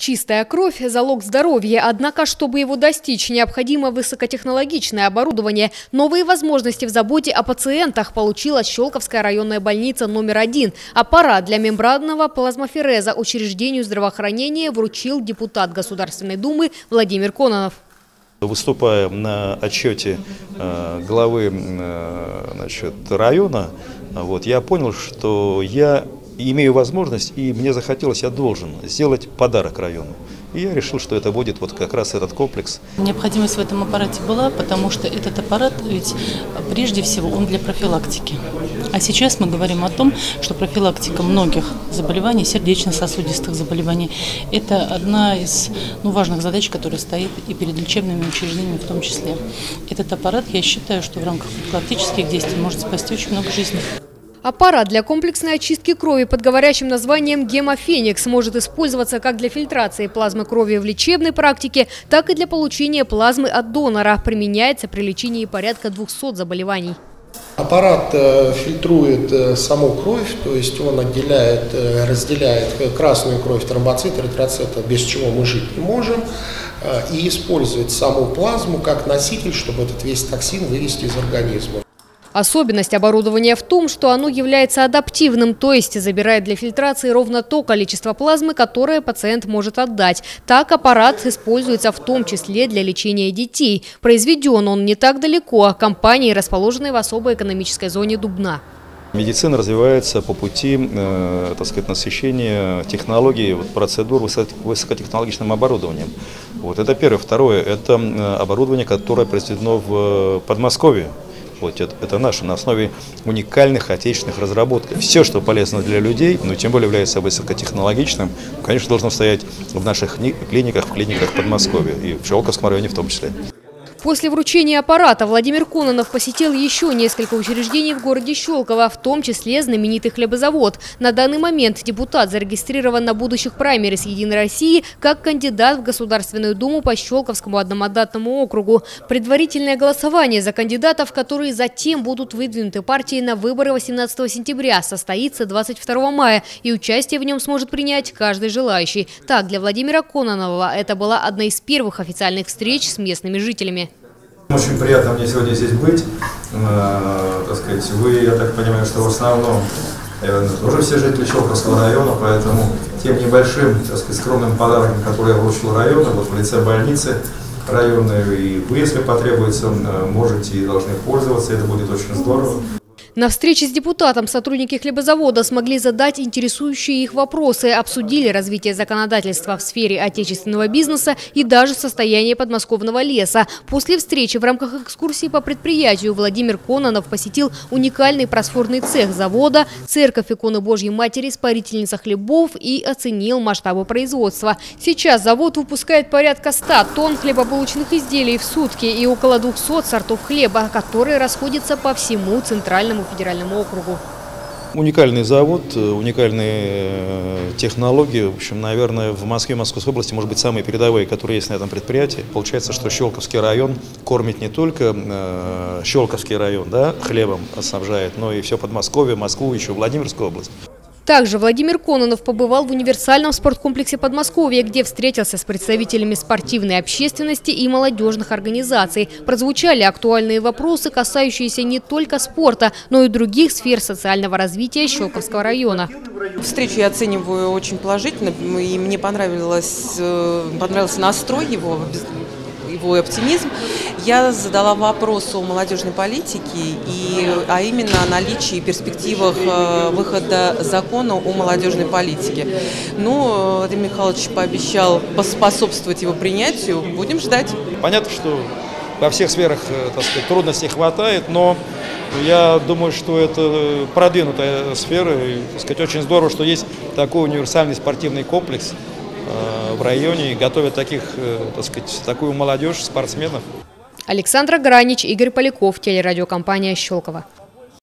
Чистая кровь – залог здоровья, однако, чтобы его достичь, необходимо высокотехнологичное оборудование. Новые возможности в заботе о пациентах получила Щелковская районная больница номер 1. Аппарат для мембранного плазмофереза учреждению здравоохранения вручил депутат Государственной Думы Владимир Кононов. Выступая на отчете главы района, я понял, что я имею возможность, и мне захотелось, я должен сделать подарок району. И я решил, что это будет вот как раз этот комплекс. Необходимость в этом аппарате была, потому что этот аппарат ведь прежде всего он для профилактики. А сейчас мы говорим о том, что профилактика многих заболеваний, сердечно-сосудистых заболеваний, это одна из важных задач, которая стоит и перед лечебными учреждениями в том числе. Этот аппарат, я считаю, что в рамках профилактических действий может спасти очень много жизней. Аппарат для комплексной очистки крови под говорящим названием «Гемофеникс» может использоваться как для фильтрации плазмы крови в лечебной практике, так и для получения плазмы от донора. Применяется при лечении порядка 200 заболеваний. Аппарат фильтрует саму кровь, то есть он разделяет красную кровь, тромбоциты, эритроциты, без чего мы жить не можем, и использует саму плазму как носитель, чтобы этот весь токсин вывести из организма. Особенность оборудования в том, что оно является адаптивным, то есть забирает для фильтрации ровно то количество плазмы, которое пациент может отдать. Так аппарат используется в том числе для лечения детей. Произведен он не так далеко, компании, расположенной в особой экономической зоне Дубна. Медицина развивается по пути, насыщения технологий, процедур высокотехнологичным оборудованием. Это первое. Второе – это оборудование, которое произведено в Подмосковье. Это наше, на основе уникальных отечественных разработок. Все, что полезно для людей, тем более является высокотехнологичным, конечно, должно стоять в наших клиниках, в клиниках Подмосковья и в Щелковском районе в том числе. После вручения аппарата Владимир Кононов посетил еще несколько учреждений в городе Щелково, в том числе знаменитый хлебозавод. На данный момент депутат зарегистрирован на будущих праймерис «Единой России» как кандидат в Государственную Думу по Щелковскому одномандатному округу. Предварительное голосование за кандидатов, которые затем будут выдвинуты партией на выборы 18 сентября, состоится 22 мая, и участие в нем сможет принять каждый желающий. Так, для Владимира Кононова это была одна из первых официальных встреч с местными жителями. Очень приятно мне сегодня здесь быть. Вы, я так понимаю, что в основном тоже все жители Щелковского района, поэтому тем небольшим, скромным подарком, который я вручил району, в лице больницы районной, и вы, если потребуется, можете и должны пользоваться, это будет очень здорово. На встрече с депутатом сотрудники хлебозавода смогли задать интересующие их вопросы, обсудили развитие законодательства в сфере отечественного бизнеса и даже состояние подмосковного леса. После встречи в рамках экскурсии по предприятию Владимир Кононов посетил уникальный просфорный цех завода, церковь иконы Божьей Матери, испарительница хлебов и оценил масштабы производства. Сейчас завод выпускает порядка 100 тонн хлебобулочных изделий в сутки и около 200 сортов хлеба, которые расходятся по всему Центральному федеральному округу. Уникальный завод, уникальные технологии. В общем, наверное, в Москве, Московской области, может быть, самые передовые, которые есть на этом предприятии. Получается, что Щелковский район кормит не только Щелковский район, хлебом снабжает, но и все Подмосковье, Москву, еще Владимирскую область. Также Владимир Кононов побывал в универсальном спорткомплексе Подмосковья, где встретился с представителями спортивной общественности и молодежных организаций. Прозвучали актуальные вопросы, касающиеся не только спорта, но и других сфер социального развития Щелковского района. Встречу я оцениваю очень положительно, и мне понравился настрой его оптимизм. Я задала вопрос о молодежной политике, а именно о наличии и перспективах выхода закона о молодежной политике. Владимир Михайлович пообещал поспособствовать его принятию. Будем ждать. Понятно, что во всех сферах, трудностей хватает, но я думаю, что это продвинутая сфера. И, очень здорово, что есть такой универсальный спортивный комплекс в районе и готовят такую молодежь, спортсменов. Александра Гранич, Игорь Поляков, телерадиокомпания «Щелково».